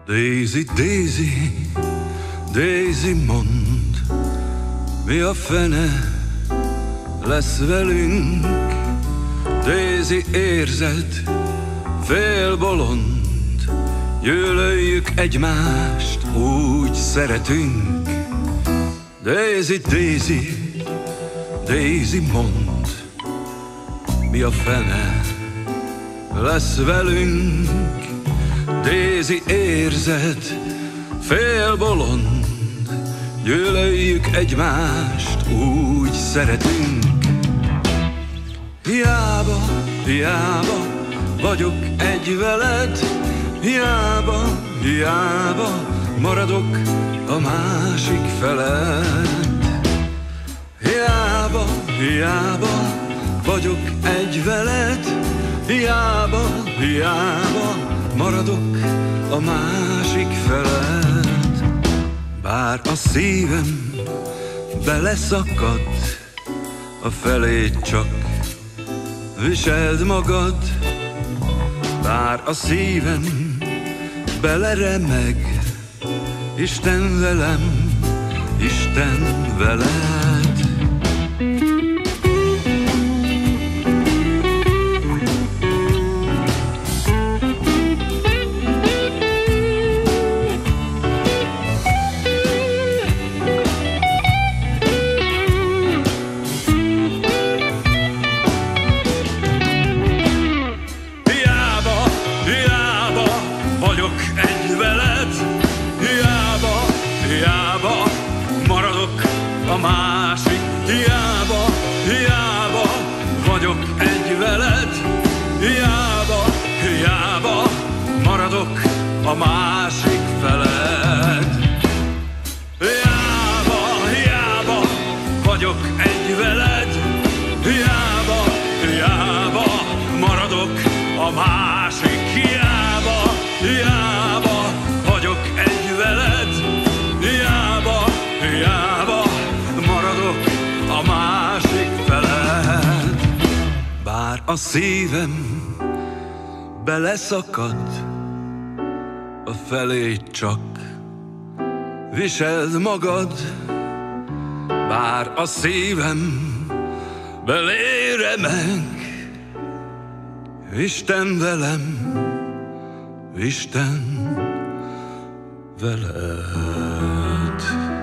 Daisy, Daisy, Daisy, mondd, mi a fene lesz velünk? Daisy, érzed, félbolond, gyűlöljük egymást, úgy szeretünk. Daisy, Daisy, Daisy, mondd, mi a fene lesz velünk? Daisy, érzed, félbolond, gyűlöljük egymást, úgy szeretünk. Hiába, hiába vagyok egy veled, hiába, hiába maradok a másik felett. Hiába, hiába vagyok egy veled, hiába, hiába maradok a másik felett. Bár a szívem beleszakadt, a felét csak viseld magad. Bár a szívem beleremeg, Isten velem, Isten veled. Hiába maradok a másik, hiába, hiába vagyok egy veled, hiába, hiába maradok a másik feled. Hiába, hiába vagyok egy veled, hiába, hiába maradok a másik, hiába, hiába vagyok egy veled, hiába, hiába maradok a másik feled. Bár a szívem beleszakadt, a felét csak viseld magad. Bár a szívem beléremeg, Isten velem, Isten veled.